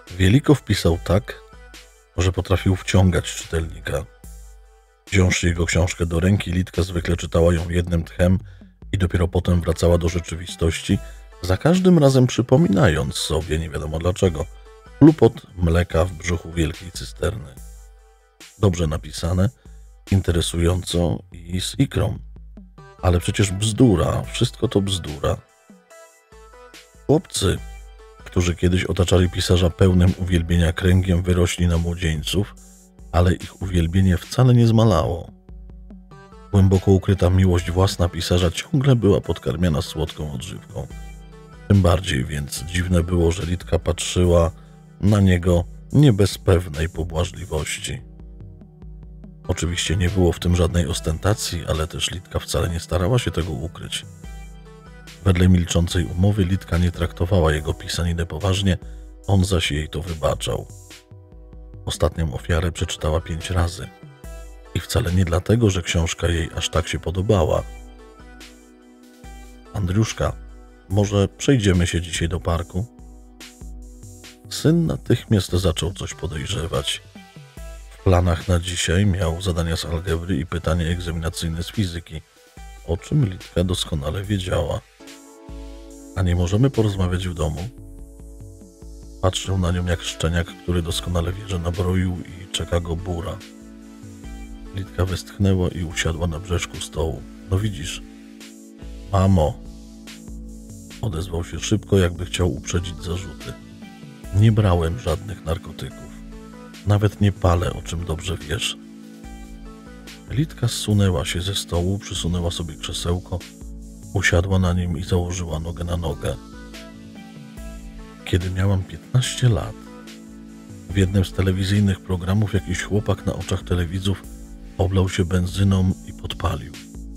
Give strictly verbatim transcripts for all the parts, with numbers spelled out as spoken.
Wielikow pisał tak, że potrafił wciągać czytelnika. Wziąwszy jego książkę do ręki, Litka zwykle czytała ją jednym tchem i dopiero potem wracała do rzeczywistości, za każdym razem przypominając sobie, nie wiadomo dlaczego, klupot mleka w brzuchu wielkiej cysterny. Dobrze napisane, interesująco i z ikrą. Ale przecież bzdura, wszystko to bzdura. Chłopcy, którzy kiedyś otaczali pisarza pełnym uwielbienia kręgiem, wyrośli na młodzieńców, ale ich uwielbienie wcale nie zmalało. Głęboko ukryta miłość własna pisarza ciągle była podkarmiana słodką odżywką. Tym bardziej więc dziwne było, że Litka patrzyła na niego nie bez pewnej pobłażliwości. Oczywiście nie było w tym żadnej ostentacji, ale też Litka wcale nie starała się tego ukryć. Wedle milczącej umowy Litka nie traktowała jego pisaniny poważnie, on zaś jej to wybaczał. Ostatnią ofiarę przeczytała pięć razy. I wcale nie dlatego, że książka jej aż tak się podobała. Andriuszka, może przejdziemy się dzisiaj do parku? Syn natychmiast zaczął coś podejrzewać. W planach na dzisiaj miał zadania z algebry i pytanie egzaminacyjne z fizyki, o czym Litka doskonale wiedziała. A nie możemy porozmawiać w domu? Patrzył na nią jak szczeniak, który doskonale wie, że nabroił i czeka go bura. Litka westchnęła i usiadła na brzeszku stołu. No widzisz. Mamo. Odezwał się szybko, jakby chciał uprzedzić zarzuty. Nie brałem żadnych narkotyków. Nawet nie palę, o czym dobrze wiesz. Litka zsunęła się ze stołu, przysunęła sobie krzesełko, usiadła na nim i założyła nogę na nogę. Kiedy miałam piętnaście lat, w jednym z telewizyjnych programów jakiś chłopak na oczach telewidzów oblał się benzyną i podpalił.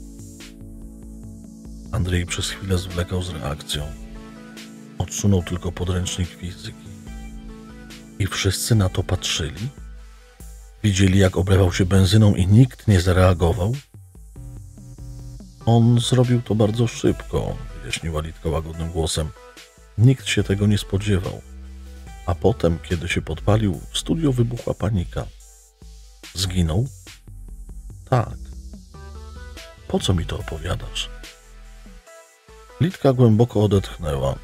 Andrzej przez chwilę zwlekał z reakcją. Odsunął tylko podręcznik fizyki. I wszyscy na to patrzyli? Widzieli, jak oblewał się benzyną i nikt nie zareagował? On zrobił to bardzo szybko, wyjaśniła Litka łagodnym głosem. Nikt się tego nie spodziewał. A potem, kiedy się podpalił, w studiu wybuchła panika. Zginął? Tak. Po co mi to opowiadasz? Litka głęboko odetchnęła.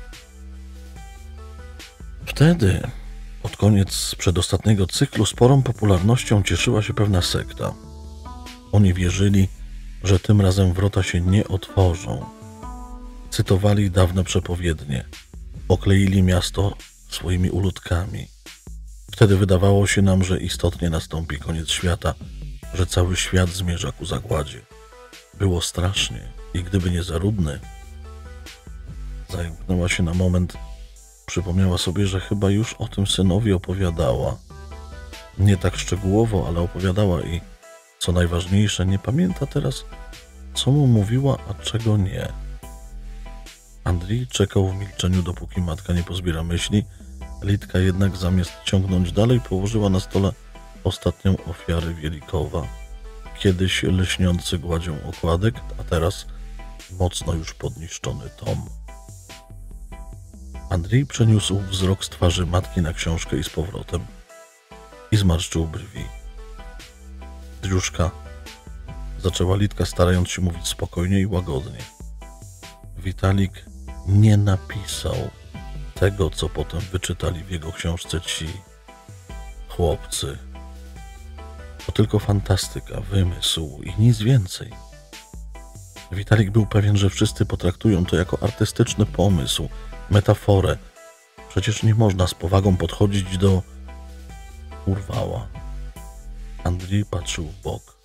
Wtedy, pod koniec przedostatniego cyklu, sporą popularnością cieszyła się pewna sekta. Oni wierzyli, że tym razem wrota się nie otworzą. Cytowali dawne przepowiednie. Okleili miasto swoimi uludkami. Wtedy wydawało się nam, że istotnie nastąpi koniec świata, że cały świat zmierza ku zagładzie. Było strasznie i gdyby nie Zarudny... Zająknęła się na moment. Przypomniała sobie, że chyba już o tym synowi opowiadała. Nie tak szczegółowo, ale opowiadała i, co najważniejsze, nie pamięta teraz, co mu mówiła, a czego nie. Andrzej czekał w milczeniu, dopóki matka nie pozbiera myśli. Litka jednak zamiast ciągnąć dalej, położyła na stole ostatnią ofiarę Wielikowa. Kiedyś lśniący gładzią okładek, a teraz mocno już podniszczony tom. Andrzej przeniósł wzrok z twarzy matki na książkę i z powrotem i zmarszczył brwi. Driuszka, zaczęła Litka, starając się mówić spokojnie i łagodnie. Witalik nie napisał tego, co potem wyczytali w jego książce ci chłopcy. To tylko fantastyka, wymysł i nic więcej. Witalik był pewien, że wszyscy potraktują to jako artystyczny pomysł, metaforę. Przecież nie można z powagą podchodzić do... Urwała. Andrzej patrzył w bok.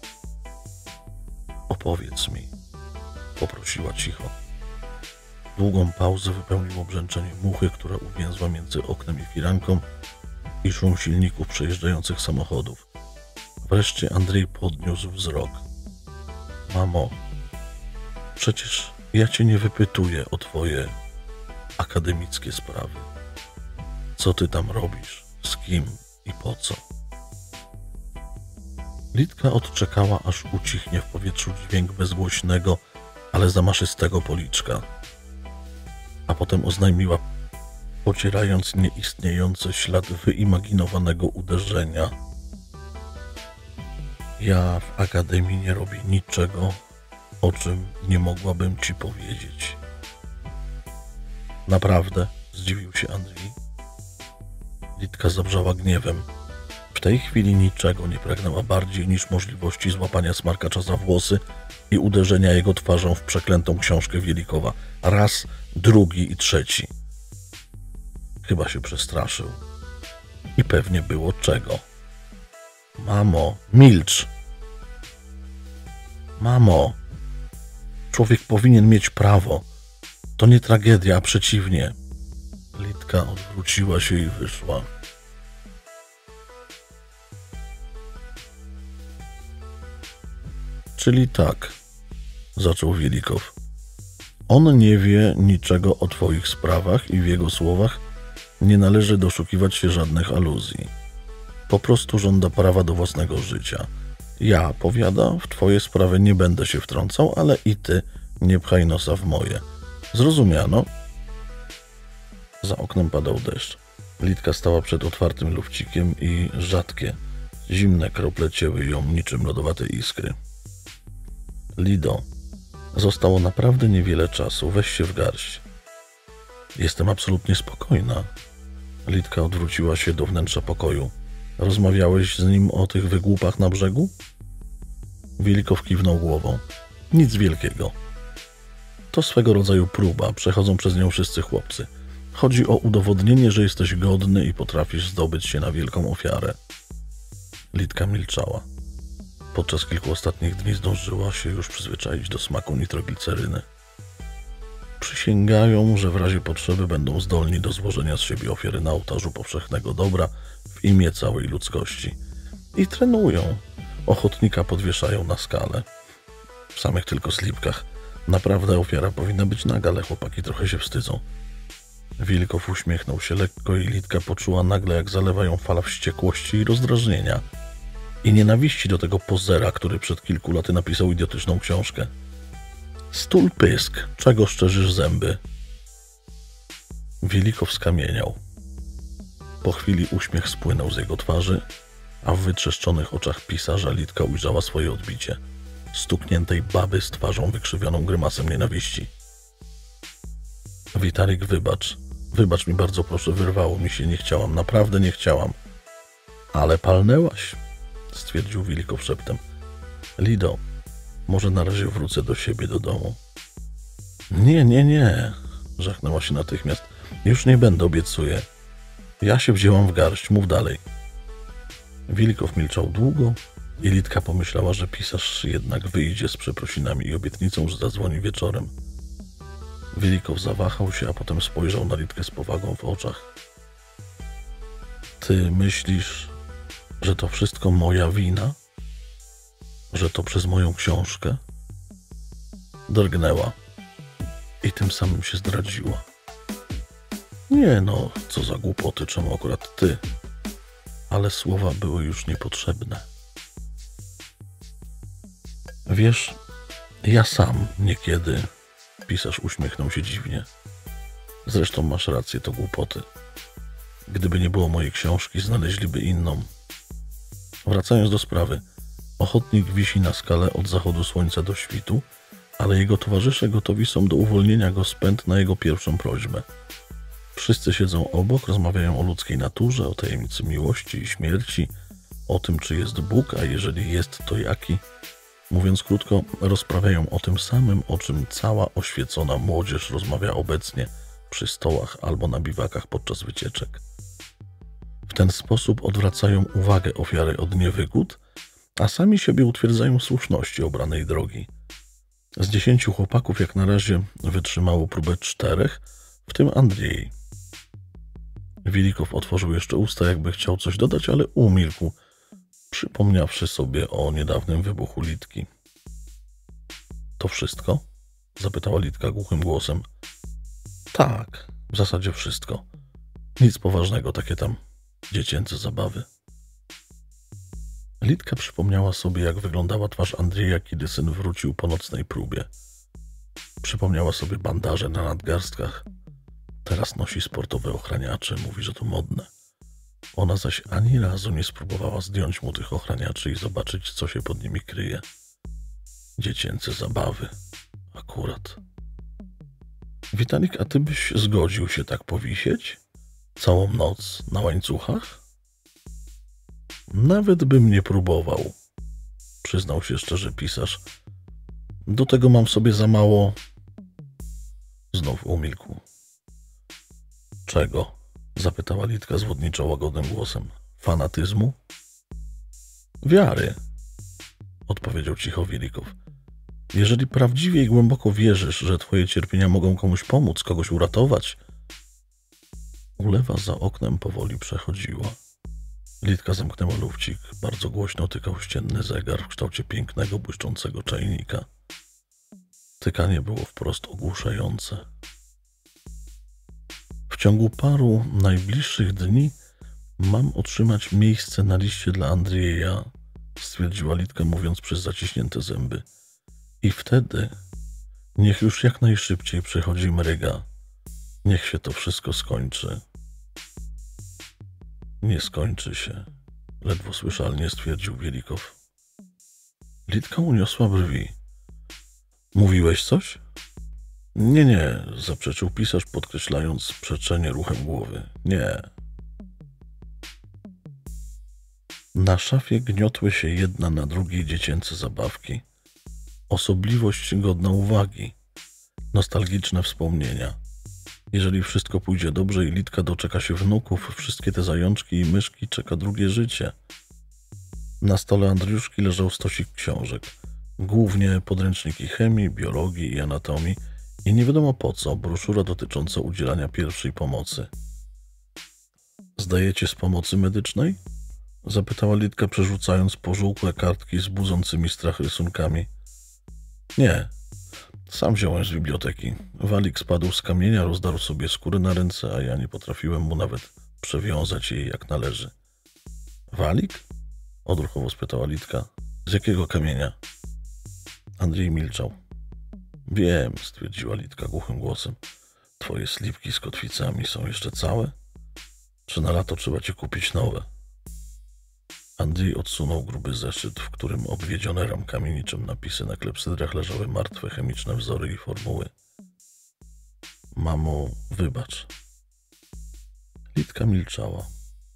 Opowiedz mi, poprosiła cicho. Długą pauzę wypełniło brzęczenie muchy, która uwięzła między oknem i firanką i szum silników przejeżdżających samochodów. Wreszcie Andrzej podniósł wzrok. Mamo, przecież ja cię nie wypytuję o twoje akademickie sprawy. Co ty tam robisz? Z kim i po co? Litka odczekała, aż ucichnie w powietrzu dźwięk bezgłośnego, ale zamaszystego policzka. A potem oznajmiła pocierając nieistniejący ślad wyimaginowanego uderzenia. Ja w akademii nie robię niczego, o czym nie mogłabym ci powiedzieć. Naprawdę? Zdziwił się Andrzej. Litka zabrzała gniewem. W tej chwili niczego nie pragnęła bardziej niż możliwości złapania smarkacza za włosy i uderzenia jego twarzą w przeklętą książkę Wielikowa. Raz, drugi i trzeci. Chyba się przestraszył. I pewnie było czego. Mamo, milcz! Mamo, człowiek powinien mieć prawo. To nie tragedia, a przeciwnie. Litka odwróciła się i wyszła. Czyli tak, zaczął Wielikow. On nie wie niczego o twoich sprawach i w jego słowach nie należy doszukiwać się żadnych aluzji. Po prostu żąda prawa do własnego życia. Ja, powiada, w twoje sprawy nie będę się wtrącał, ale i ty nie pchaj nosa w moje. Zrozumiano? Za oknem padał deszcz. Litka stała przed otwartym lufcikiem i rzadkie, zimne krople cięły ją niczym lodowate iskry. Lido, zostało naprawdę niewiele czasu. Weź się w garść. Jestem absolutnie spokojna. Litka odwróciła się do wnętrza pokoju. Rozmawiałeś z nim o tych wygłupach na brzegu? Wielikow kiwnął głową. Nic wielkiego. To swego rodzaju próba. Przechodzą przez nią wszyscy chłopcy. Chodzi o udowodnienie, że jesteś godny i potrafisz zdobyć się na wielką ofiarę. Litka milczała. Podczas kilku ostatnich dni zdążyła się już przyzwyczaić do smaku nitrogliceryny. Przysięgają, że w razie potrzeby będą zdolni do złożenia z siebie ofiary na ołtarzu powszechnego dobra w imię całej ludzkości. I trenują. Ochotnika podwieszają na skalę. W samych tylko slipkach. Naprawdę ofiara powinna być naga, ale chłopaki trochę się wstydzą. Wielikow uśmiechnął się lekko i Litka poczuła nagle, jak zalewa ją fala wściekłości i rozdrażnienia. I nienawiści do tego pozera, który przed kilku laty napisał idiotyczną książkę. Stul pysk, czego szczerzysz zęby? Wielikow skamieniał. Po chwili uśmiech spłynął z jego twarzy, a w wytrzeszczonych oczach pisarza Litka ujrzała swoje odbicie. Stukniętej baby z twarzą wykrzywioną grymasem nienawiści. Witarik, wybacz. Wybacz mi bardzo, proszę, wyrwało mi się, nie chciałam, naprawdę nie chciałam. Ale palnęłaś, stwierdził Wielikow szeptem. Lido, może na razie wrócę do siebie, do domu. Nie, nie, nie, żachnęła się natychmiast. Już nie będę, obiecuję. Ja się wzięłam w garść, mów dalej. Wielikow milczał długo i Litka pomyślała, że pisarz jednak wyjdzie z przeprosinami i obietnicą, że zadzwoni wieczorem. Wielikow zawahał się, a potem spojrzał na Litkę z powagą w oczach. Ty myślisz, że to wszystko moja wina? Że to przez moją książkę? Drgnęła i tym samym się zdradziła. Nie no, co za głupoty, czemu akurat ty? Ale słowa były już niepotrzebne. Wiesz, ja sam niekiedy... Pisarz uśmiechnął się dziwnie. Zresztą masz rację, to głupoty. Gdyby nie było mojej książki, znaleźliby inną. Wracając do sprawy. Ochotnik wisi na skale od zachodu słońca do świtu, ale jego towarzysze gotowi są do uwolnienia go z pęd na jego pierwszą prośbę. Wszyscy siedzą obok, rozmawiają o ludzkiej naturze, o tajemnicy miłości i śmierci, o tym, czy jest Bóg, a jeżeli jest, to jaki. Mówiąc krótko, rozprawiają o tym samym, o czym cała oświecona młodzież rozmawia obecnie przy stołach albo na biwakach podczas wycieczek. W ten sposób odwracają uwagę ofiary od niewygód, a sami siebie utwierdzają w słuszności obranej drogi. Z dziesięciu chłopaków jak na razie wytrzymało próbę czterech, w tym Andrzej. Wielikow otworzył jeszcze usta, jakby chciał coś dodać, ale umilkł, przypomniawszy sobie o niedawnym wybuchu Litki. To wszystko? Zapytała Litka głuchym głosem. Tak, w zasadzie wszystko. Nic poważnego, takie tam dziecięce zabawy. Litka przypomniała sobie, jak wyglądała twarz Andrzeja, kiedy syn wrócił po nocnej próbie. Przypomniała sobie bandaże na nadgarstkach, Teraz nosi sportowe ochraniacze, mówi, że to modne. Ona zaś ani razu nie spróbowała zdjąć mu tych ochraniaczy i zobaczyć, co się pod nimi kryje. Dziecięce zabawy. Akurat. Witalik, a ty byś zgodził się tak powisieć? Całą noc na łańcuchach? Nawet bym nie próbował, przyznał się szczerze pisarz. Do tego mam sobie za mało... Znów umilkł. Czego? Zapytała Litka zwodniczo łagodnym głosem. Fanatyzmu? Wiary, odpowiedział cicho Wielikow. Jeżeli prawdziwie i głęboko wierzysz, że twoje cierpienia mogą komuś pomóc, kogoś uratować... Ulewa za oknem powoli przechodziła. Litka zamknęła lufcik. Bardzo głośno tykał ścienny zegar w kształcie pięknego, błyszczącego czajnika. Tykanie było wprost ogłuszające. W ciągu paru najbliższych dni mam otrzymać miejsce na liście dla Andrieja, stwierdziła Litka, mówiąc przez zaciśnięte zęby. I wtedy niech już jak najszybciej przychodzi mryga. Niech się to wszystko skończy. Nie skończy się, ledwo słyszalnie stwierdził Wielikow. Litka uniosła brwi. Mówiłeś coś? Nie, nie, zaprzeczył pisarz, podkreślając przeczenie ruchem głowy. Nie. Na szafie gniotły się jedna na drugiej dziecięce zabawki. Osobliwość godna uwagi. Nostalgiczne wspomnienia. Jeżeli wszystko pójdzie dobrze i Litka doczeka się wnuków, wszystkie te zajączki i myszki czeka drugie życie. Na stole Andriuszki leżał stosik książek. Głównie podręczniki chemii, biologii i anatomii i nie wiadomo po co broszura dotycząca udzielania pierwszej pomocy. Zdajecie z pomocy medycznej? Zapytała Litka, przerzucając pożółkłe kartki z budzącymi strach rysunkami. Nie. Sam wziąłem z biblioteki. Walik spadł z kamienia, rozdarł sobie skórę na ręce, a ja nie potrafiłem mu nawet przewiązać jej jak należy. Walik? Odruchowo spytała Litka. Z jakiego kamienia? Andrzej milczał. Wiem, stwierdziła Litka głuchym głosem. Twoje slipki z kotwicami są jeszcze całe? Czy na lato trzeba ci kupić nowe? Andrzej odsunął gruby zeszyt, w którym obwiedzione ramkami niczym napisy na klepsydrach leżały martwe chemiczne wzory i formuły. Mamo, wybacz. Litka milczała.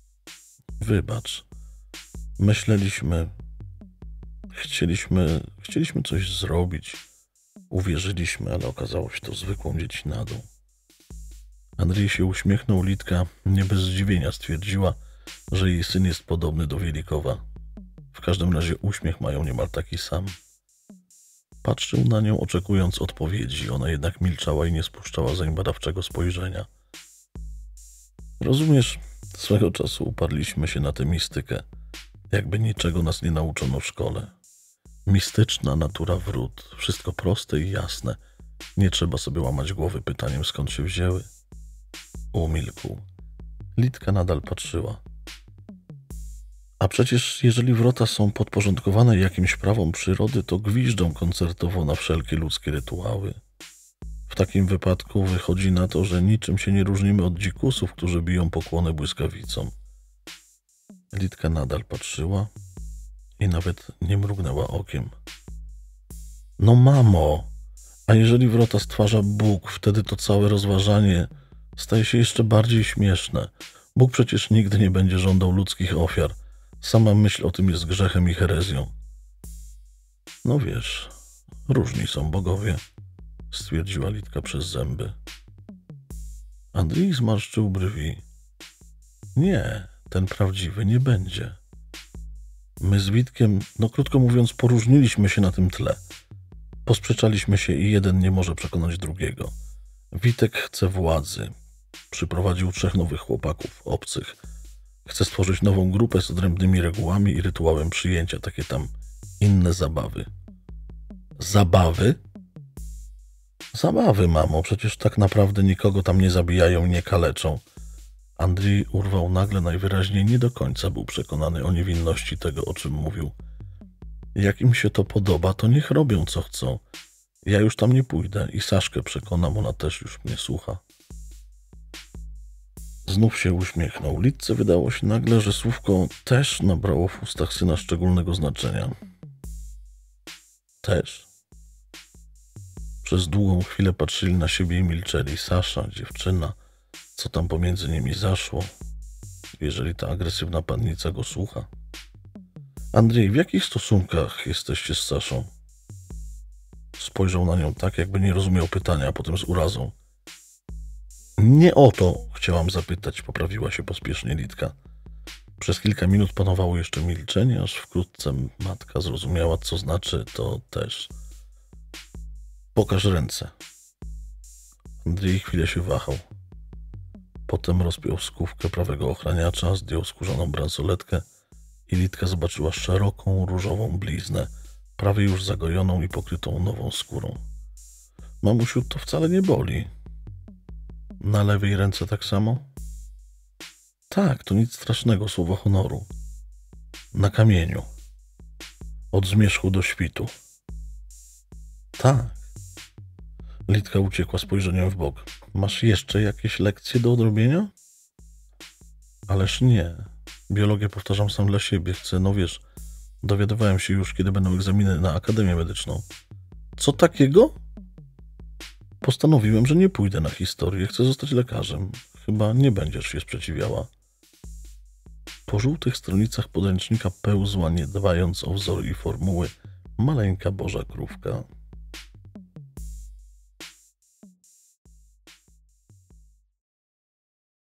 Wybacz. Myśleliśmy... Chcieliśmy... Chcieliśmy coś zrobić. Uwierzyliśmy, ale okazało się to zwykłą dziecinadą. Andrzej się uśmiechnął. Litka nie bez zdziwienia stwierdziła, że jej syn jest podobny do Wielikowa. W każdym razie uśmiech mają niemal taki sam. Patrzył na nią, oczekując odpowiedzi. Ona jednak milczała i nie spuszczała zeń badawczego spojrzenia. Rozumiesz, swego czasu uparliśmy się na tę mistykę. Jakby niczego nas nie nauczono w szkole. Mistyczna natura wrót. Wszystko proste i jasne. Nie trzeba sobie łamać głowy pytaniem, skąd się wzięły. Umilkł. Litka nadal patrzyła. A przecież jeżeli wrota są podporządkowane jakimś prawom przyrody, to gwiżdżą koncertowo na wszelkie ludzkie rytuały. W takim wypadku wychodzi na to, że niczym się nie różnimy od dzikusów, którzy biją pokłony błyskawicą. Litka nadal patrzyła i nawet nie mrugnęła okiem. No mamo, a jeżeli wrota stwarza Bóg, wtedy to całe rozważanie staje się jeszcze bardziej śmieszne. Bóg przecież nigdy nie będzie żądał ludzkich ofiar. Sama myśl o tym jest grzechem i herezją. No wiesz, różni są bogowie, stwierdziła Litka przez zęby. Andrzej zmarszczył brwi. Nie, ten prawdziwy nie będzie. My z Witkiem, no krótko mówiąc, poróżniliśmy się na tym tle. Posprzeczaliśmy się i jeden nie może przekonać drugiego. Witek chce władzy. Przyprowadził trzech nowych chłopaków, obcych. Chce stworzyć nową grupę z odrębnymi regułami i rytuałem przyjęcia, takie tam inne zabawy. Zabawy? Zabawy, mamo, przecież tak naprawdę nikogo tam nie zabijają i nie kaleczą. Andrzej urwał nagle, najwyraźniej nie do końca był przekonany o niewinności tego, o czym mówił. Jak im się to podoba, to niech robią co chcą. Ja już tam nie pójdę i Saszkę przekonam, ona też już mnie słucha. Znów się uśmiechnął. Lidce wydało się nagle, że słówko też nabrało w ustach syna szczególnego znaczenia. Też. Przez długą chwilę patrzyli na siebie i milczeli. Sasza, dziewczyna, co tam pomiędzy nimi zaszło, jeżeli ta agresywna pannica go słucha. Andrzej, w jakich stosunkach jesteście z Saszą? Spojrzał na nią tak, jakby nie rozumiał pytania, a potem z urazą. Nie o to chciałam zapytać, poprawiła się pospiesznie Litka. Przez kilka minut panowało jeszcze milczenie, aż wkrótce matka zrozumiała, co znaczy to też. Pokaż ręce. Andrzej chwilę się wahał. Potem rozpiął skówkę prawego ochraniacza, zdjął skórzaną bransoletkę i Litka zobaczyła szeroką, różową bliznę, prawie już zagojoną i pokrytą nową skórą. Mamusiu, to wcale nie boli. Na lewej ręce tak samo? Tak, to nic strasznego, słowo honoru. Na kamieniu. Od zmierzchu do świtu. Tak. Litka uciekła spojrzeniem w bok. Masz jeszcze jakieś lekcje do odrobienia? Ależ nie. Biologię powtarzam sam dla siebie. Chcę, no wiesz, dowiadywałem się już, kiedy będą egzaminy na Akademię Medyczną. Co takiego? Postanowiłem, że nie pójdę na historię. Chcę zostać lekarzem. Chyba nie będziesz się sprzeciwiała. Po żółtych stronicach podręcznika pełzła, nie dbając o wzory i formuły, maleńka boża krówka.